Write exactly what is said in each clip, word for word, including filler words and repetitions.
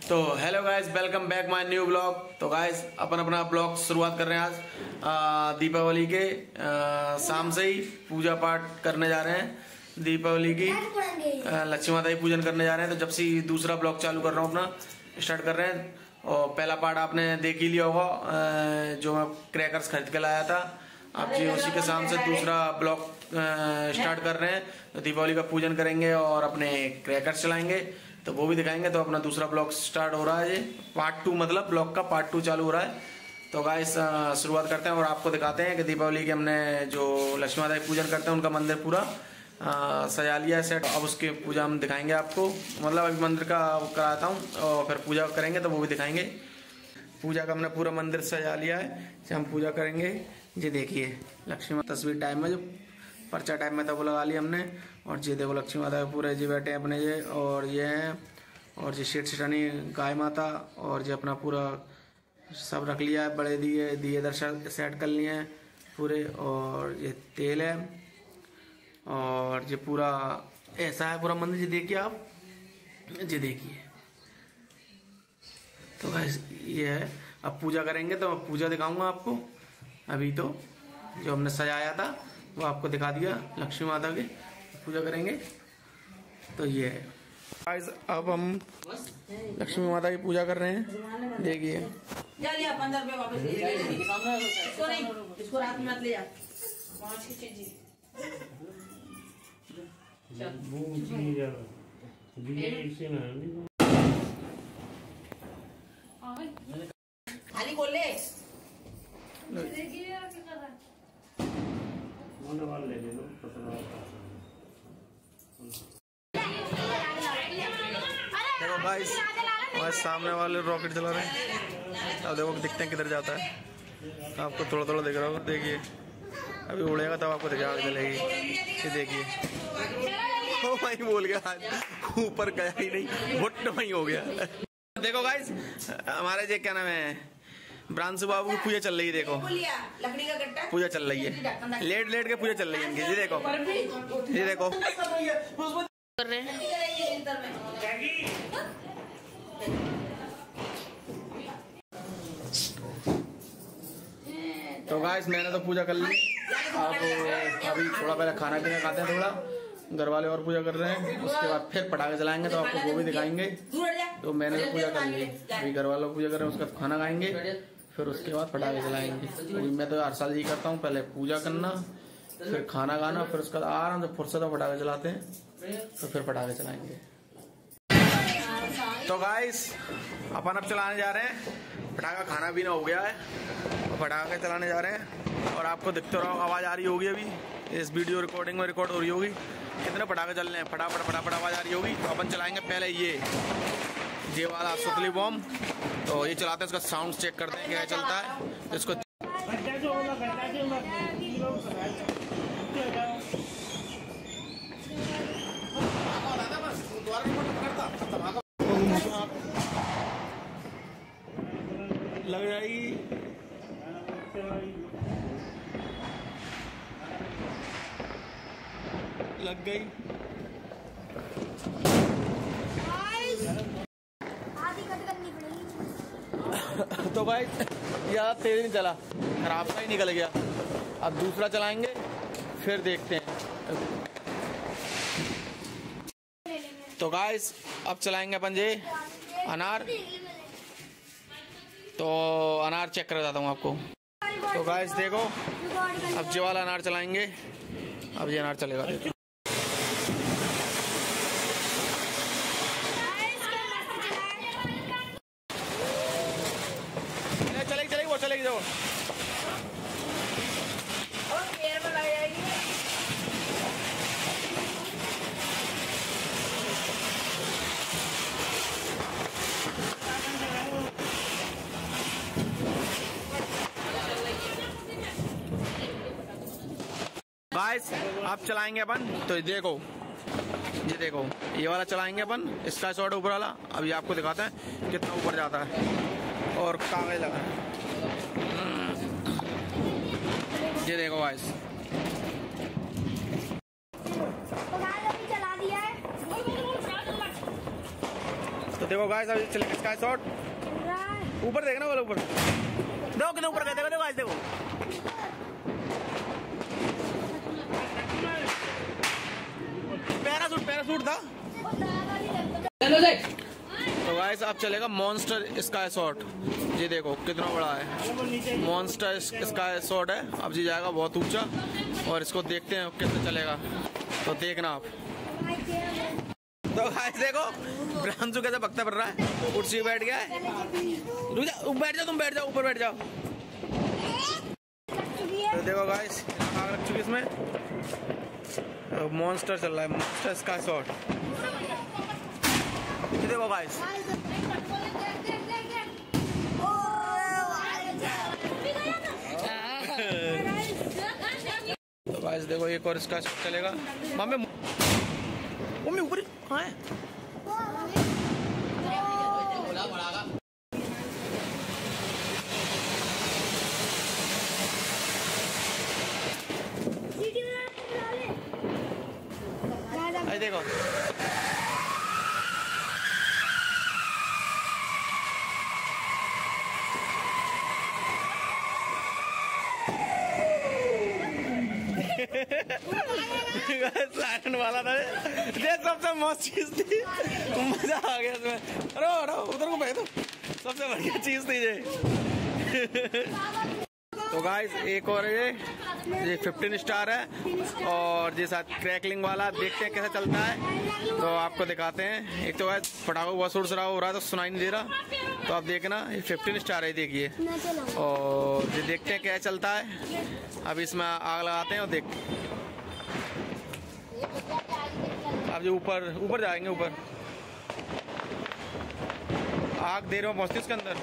तो hello guys, welcome back my new vlog. तो guys अपन अपना ब्लॉग शुरुआत कर रहे हैं आज आ, दीपावली के आ, शाम से ही पूजा पाठ करने जा रहे हैं। दीपावली की आ, लक्ष्मी माता की पूजन करने जा रहे हैं। तो जब से दूसरा ब्लॉग चालू कर रहा हूँ अपना स्टार्ट कर रहे हैं। और पहला पार्ट आपने देख ही लिया होगा, जो मैं क्रैकर्स खरीद के लाया था। आप जी उसी के साथ से दूसरा ब्लॉग स्टार्ट कर रहे हैं। तो दीपावली का पूजन करेंगे और अपने क्रैकर्स चलाएंगे, तो वो भी दिखाएंगे। तो अपना दूसरा ब्लॉग स्टार्ट हो रहा है, ये पार्ट टू, मतलब ब्लॉग का पार्ट टू चालू हो रहा है। तो गाइस शुरुआत करते हैं और आपको दिखाते हैं कि दीपावली के हमने जो लक्ष्मी माता की पूजन करते हैं उनका मंदिर पूरा आ, सजा लिया है सेट। अब उसकी पूजा हम दिखाएंगे आपको, मतलब अभी मंदिर का कराता हूँ और फिर पूजा करेंगे तो वो भी दिखाएंगे। पूजा का हमने पूरा मंदिर सजा लिया है, हम पूजा करेंगे। ये देखिए लक्ष्मी माता तस्वीर टाइम में, जो पर्चा टाइप में था वो लगा लिया हमने। और ये देखो लक्ष्मी माता पूरे जी बैठे हैं अपने ये, और ये हैं, और ये शेठ शेठानी गाय माता, और ये अपना पूरा सब रख लिया है। बड़े दिए दिए दर्शन सेट कर लिए हैं पूरे, और ये तेल है, और ये पूरा ऐसा है पूरा मंदिर। ये देखिए आप, ये देखिए। तो गाइस ये है, अब पूजा करेंगे तो मैं पूजा दिखाऊंगा आपको। अभी तो जो हमने सजाया था वो आपको दिखा दिया, लक्ष्मी माता की पूजा करेंगे। तो ये है गाइस, अब हम लक्ष्मी माता की पूजा कर रहे हैं। देखिए इसको रात में मत ले जा, पाँच की चीज खाली खोल ले। देखो गाइस, हमारे सामने वाले रॉकेट चला रहे हैं। अब देखो दिखते हैं किधर जाता है, आपको थोड़ा थोड़ा दिख रहा होगा। देखिए अभी उड़ेगा तब आपको दिखा चलेगी। ये देखिए, ओ वही बोल गया, ऊपर गया ही नहीं, भुट्ट वही हो गया। देखो गाइस, हमारे जे क्या नाम है, ब्रांसु बाबू की पूजा चल रही है। देखो लकड़ी का गट्टा पूजा चल रही है, लेट लेट के पूजा चल रही है इनकी। ये देखो, ये देखो कर रहे हैं। तो गाइस मैंने तो पूजा कर ली। अब अभी थोड़ा पहले खाना पीना खाते हैं, थोड़ा घर वाले और पूजा कर रहे हैं। उसके बाद फिर पटाखे चलाएंगे, तो आपको वो भी दिखाएंगे। तो मैंने तो पूजा कर ली, अभी घर वालों पूजा कर रहे हैं, उसका खाना खाएंगे, फिर उसके बाद पटाखे चलाएंगे। तो मैं तो हर साल यही करता हूँ, पहले पूजा करना, फिर खाना खाना, फिर उसके बाद आराम से फुर्सत में पटाखे चलाते हैं, तो फिर पटाखे चलाएंगे। तो गाइस अपन अब चलाने जा रहे हैं पटाखा। खाना पीना हो गया है और पटाखे चलाने जा रहे हैं। और आपको दिखते रहो, आवाज आ रही होगी अभी इस वीडियो रिकॉर्डिंग में, रिकॉर्ड हो रही होगी कितने पटाखे चल रहे हैं। फटाफट फटाफट आवाज आ रही होगी। तो अपन चलाएंगे पहले ये ये वाला सुतली बॉम्ब। तो ये चलाते हैं, उसका साउंड चेक करते हैं क्या चलता है। तो इसको लग जाएगी, लग गई। तो भाई यार तेज नहीं चला, खराब सा ही निकल गया। अब दूसरा चलाएंगे, फिर देखते हैं। तो गाइस अब चलाएंगे अपन ये अनार। तो अनार चेक कर देता हूँ आपको। तो गाइस देखो, अब ये वाला अनार चलाएंगे। अब ये अनार चलेगा, देखो। चलेगी चलेगी वो चलेगी जो। गाइस अब चलाएंगे अपन। तो देखो, ये देखो, ये वाला चलाएंगे अपन, स्काई शॉट ऊपर वाला। अभी आपको दिखाते हैं कितना ऊपर जाता है और कागज लगा है। ये देखो गाइस, तो देखो गाइस अभी चलेगा स्काई शॉट। ऊपर देखना वाला ऊपर देखो कितना ऊपर गए। देखो देखो गाइस देखो पैराशूट पैराशूट था। तो गाइस अब चलेगा मॉन्स्टर स्काई शॉट। ये देखो कितना बड़ा है मॉन्स्टर स्काई शॉट है। अब जी जाएगा बहुत ऊंचा और इसको देखते हैं कितना चलेगा। तो देखना आप। तो गाइस देखो ब्रांचू कैसे भगता पड़ रहा है। कुर्सी बैठ गया है। बैठ जाओ तुम बैठ जाओ ऊपर बैठ जाओ। तो देखो गाइस आग लग चुकी इसमें। तो मॉन्स्टर चल रहा है मॉन्स्टर स्काई शॉट। देखो गाइस तो गाइस देखो एक और स्काई शॉट चलेगा। मम्मी मम्मी ऊपर कहाँ है। आई देखो साइरन वाला था ये सबसे मस्त चीज थी। मजा आ गया इसमें। अरे अरे उधर को बैठो सबसे बढ़िया चीज थी ये। तो गाइस एक और ये ये फिफ्टीन स्टार है और ये साथ क्रैकलिंग वाला। देखते हैं कैसा चलता है तो आपको दिखाते हैं। एक तो गाइस पटाखा बहुत शोर शराबा हो रहा है तो सुनाई नहीं दे रहा। तो आप देखना ये फिफ्टीन स्टार है देखिए। और ये देखते हैं क्या चलता है। अब इसमें आग लगाते हैं और देखते हैं। अब जो ऊपर ऊपर जाएंगे ऊपर आग देर में पहुंचती इसके अंदर।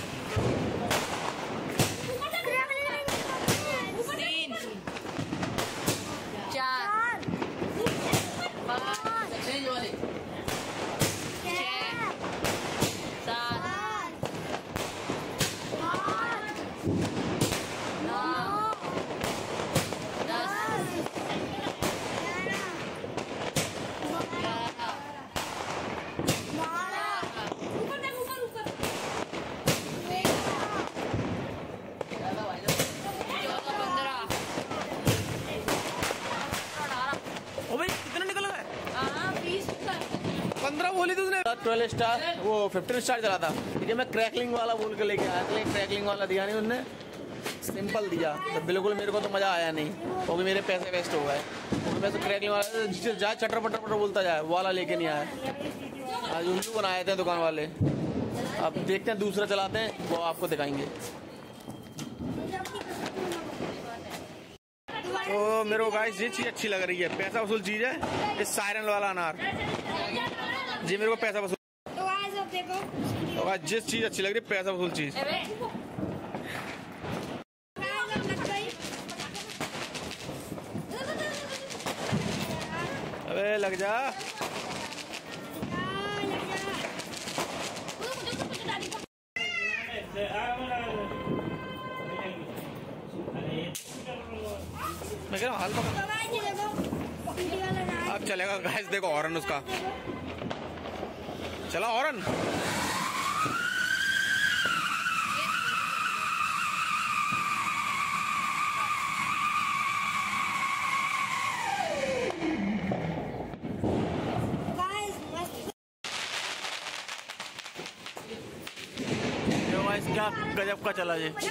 पंद्रह बोली थी उसने। ट्वेल्व स्टार वो फिफ्टीन स्टार चला था। ठीक है मैं क्रैकलिंग वाला बोल के लेके आया था। क्रैकलिंग वाला दिया नहीं उन्होंने सिंपल दिया तो बिल्कुल मेरे को तो मजा आया नहीं क्योंकि मेरे पैसे वेस्ट हो गए। क्योंकि मैं तो क्रैकलिंग वाला जिससे जाए चटर पटर पटर बोलता जाए वो वाला लेके नहीं आया। आज उल्लू बनाए थे दुकान वाले। अब देखते हैं दूसरा चलाते हैं वो आपको दिखाएंगे। तो मेरे को गाइस ये चीज अच्छी लग रही है। पैसा वसूल चीज है इस सायरन वाला अनार जी मेरे को पैसा वसूल। तो गाइस अब देखो तो गाइस जिस चीज अच्छी लग रही है पैसा वसूल चीज। अबे लग जा। मैं कह रहा हूँ हाल पकड़। अब चलेगा गाइस देखो हॉर्न उसका चला हॉर्न। गाइस क्या गजब का चला ये।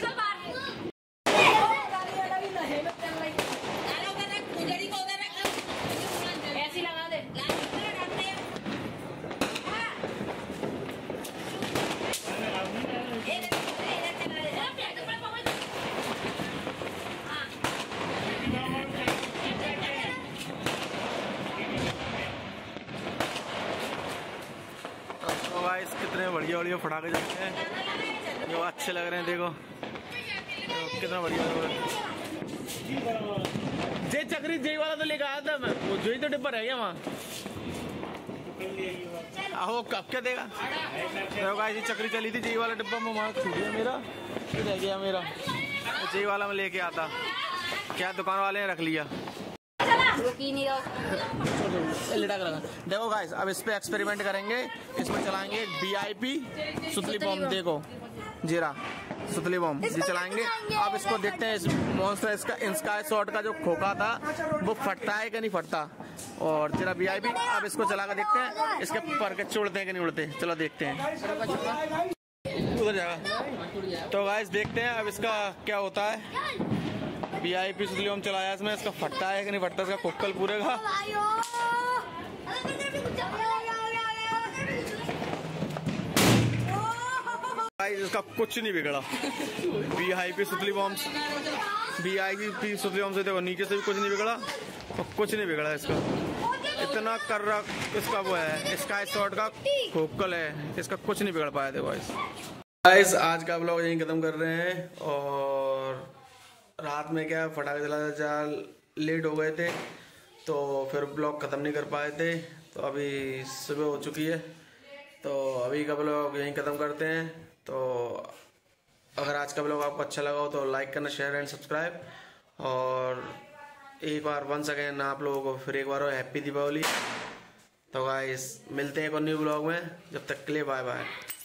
गाइस कितने बढ़िया बढ़िया फटाके चलते हैं जो अच्छे लग रहे हैं। देखो तो कितना बढ़िया लग रहा है। जय चक्री जय वाला तो लेकर आया था मैं। वो जो ही तो डिब्बा रह गया वहाँ। आहो कब क्या देगा। देखो गाइस ये चक्री चली थी जय वाला डिब्बा में वहाँ छूट गया मेरा रह गया मेरा। जय वाला में लेके आता क्या दुकान वाले ने रख लिया। देखो गाइस, अब इस पे एक्सपेरिमेंट करेंगे। इसमें चलाएंगे वीआईपी सुतली बम। देखो जीरा सुतली बम जी चलाएंगे। अब इसको देखते हैं, इस मॉन्स्टर इसका स्काई शॉट का जो खोखा था वो फटता है कि नहीं फटता। और जरा वीआईपी, अब इसको चला कर देखते हैं इसके पर के उड़ते हैं कि नहीं उड़ते। चलो देखते हैं, उधर जाएगा। तो गाइस देखते हैं अब इसका क्या होता है। वीआईपी सुतली बम चलाया इसमें, इसका फटता है कि नहीं फटता, इसका कोक्कल पूरे का। इसका कुछ नहीं बिगड़ा। वीआईपी सुतली बॉम्ब वीआईपी सुतली बॉम्ब से देखो नीचे से भी कुछ नहीं बिगड़ा और कुछ नहीं बिगड़ा इसका। इतना कर रहा इसका वो है स्काई शॉट का खोखल है, इसका कुछ नहीं बिगड़ पाया। देखो गाइस, आज का ब्लॉग यहीं खत्म कर रहे हैं। और रात में क्या फटाखे जलाते चाल लेट हो गए थे तो फिर ब्लॉग खत्म नहीं कर पाए थे। तो अभी सुबह हो चुकी है, तो अभी का ब्लॉग यहीं खत्म करते हैं। तो अगर आज का ब्लॉग आपको अच्छा लगा हो तो लाइक करना, शेयर एंड सब्सक्राइब। और एक बार वंस अगेन आप लोगों को फिर एक बार हो हैप्पी दीपावली। तो गाइस मिलते हैं एक और न्यू ब्लॉग में, जब तक के लिए बाय बाय।